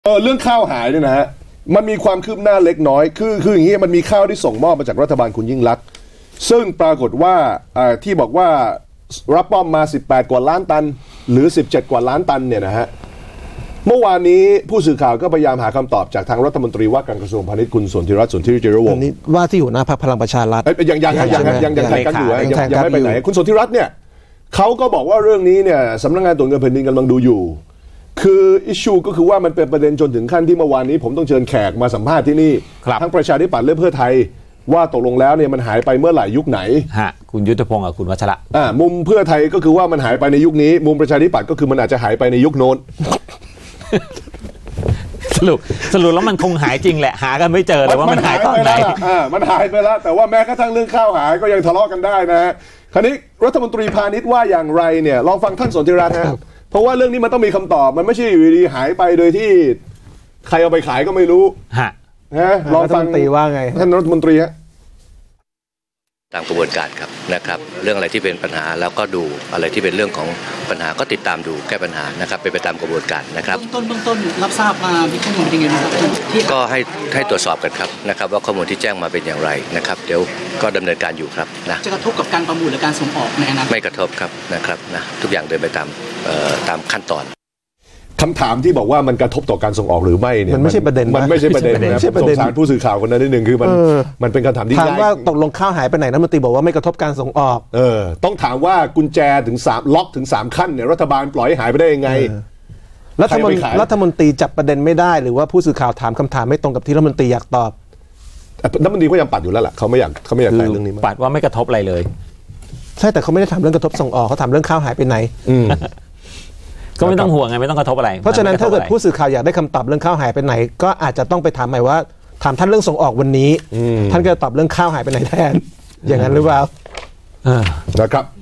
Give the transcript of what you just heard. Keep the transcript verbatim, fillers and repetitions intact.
เออเรื่องข้าวหายเนี่ยนะฮะมันมีความคืบหน้าเล็กน้อยคือคืออย่างนี้มันมีข้าวที่ส่งมอบมาจากรัฐบาลคุณยิ่งลักษณ์ซึ่งปรากฏว่าที่บอกว่ารับมอบมาสิบแปดกว่าล้านตันหรือสิบเจ็ดกว่าล้านตันเนี่ยนะฮะเมื่อวานนี้ผู้สื่อข่าวก็พยายามหาคำตอบจากทางรัฐมนตรีว่าการกระทรวงพาณิชย์คุณสนธิรัตน์สนธิจิรวงศ์ว่าที่หัวหน้าพรรคพลังประชารัฐยังยังยังยังยังยังแทงกันอยู่ยังยังไม่ไปไหนคุณสนธิรัตน์เนี่ยเขาก็บอกว่าเรื่องนี้เนี่ยสำนักงานตรวจเงินแผ่นดินกำลังดูอยู่คืออิชชูก็คือว่ามันเป็นประเด็นจนถึงขั้นที่เมื่อวานนี้ผมต้องเชิญแขกมาสัมภาษณ์ที่นี่ทั้งประชาธิปัตย์และเพื่อไทยว่าตกลงแล้วเนี่ยมันหายไปเมื่อไหร่ยุคไหนฮะคุณยุทธพงศ์กับคุณวัชระอ่ามุมเพื่อไทยก็คือว่ามันหายไปในยุคนี้มุมประชาธิปัตย์ก็คือมันอาจจะหายไปในยุคโน้นสรุปสรุปแล้วมันคงหายจริงแหละหากันไม่เจอเลยว่ามันหายตอนไหนอ่ามันหายไปแล้วแต่ว่าแม้กระทั่งเรื่องข้าวหายก็ยังทะเลาะกันได้นะฮะคราวนี้รัฐมนตรีพาณิชย์ว่าอย่างไรเนี่ยลองฟังท่านสนธิรัตน์ฮะเพราะว่าเรื่องนี้มันต้องมีคำตอบมันไม่ใช่อยู่ดีหายไปโดยที่ใครเอาไปขายก็ไม่รู้ฮะนะลองฟังว่าไงท่านรัฐมนตรีฮะตามกระบวนการครับนะครับเรื่องอะไรที่เป็นปัญหาแล้วก็ดูอะไรที่เป็นเรื่องของปัญหาก็ติดตามดูแก้ปัญหานะครับเป็นไปตามกระบวนการนะครับต้นต้นต้นรับทราบมามีข้อมูลเป็นยังไงบ้างครับก็ให้ให้ตรวจสอบกันครับนะครับว่าข้อมูลที่แจ้งมาเป็นอย่างไรนะครับเดี๋ยวก็ดำเนินการอยู่ครับนะจะกระทบกับการประมูลหรือการส่งออกในอนาคตไม่กระทบครับนะครับนะทุกอย่างเดินไปตามตามขั้นตอนคำถามที่บอกว่ามันกระทบต่อการส่งออกหรือไม่เนี่ยมันไม่ใช่ประเด็นมันไม่ใช่ประเด็นนะสงสารผู้สื่อข่าวคนนั้นนิดนึงคือมันมันเป็นคำถามที่ถามว่าตกลงข้าวหายไปไหนรัฐมนตรีบอกว่าไม่กระทบการส่งออกเออต้องถามว่ากุญแจถึงสามล็อกถึงสามขั้นเนี่ยรัฐบาลปล่อยให้หายไปได้ยังไงรัฐมนตรีรัฐมนตรีจับประเด็นไม่ได้หรือว่าผู้สื่อข่าวถามคำถามไม่ตรงกับที่รัฐมนตรีอยากตอบรัฐมนตรีก็ยังปัดอยู่แล้วแหละเขาไม่อยากเขาไม่อยากใส่เรื่องนี้ปัดว่าไม่กระทบอะไรเลยใช่แต่เขาไม่ได้ถามเรื่องกระทบส่งออกเขาถามเรื่องข้าวหายไปไหนก็ไม่ต้องห่วงไงไม่ต้องกระทบอะไรเพราะฉะนั้นถ้าเกิดผู้สื่อข่าวอยากได้คำตอบเรื่องข้าวหายไปไหนก็อาจจะต้องไปถามใหม่ว่าถามท่านเรื่องส่งออกวันนี้ท่านก็ตอบเรื่องข้าวหายไปไหนแทนอย่างนั้นหรือเปล่านะครับ